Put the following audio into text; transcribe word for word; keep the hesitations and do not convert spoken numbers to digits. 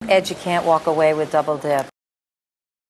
Ed, you can't walk away with double dip.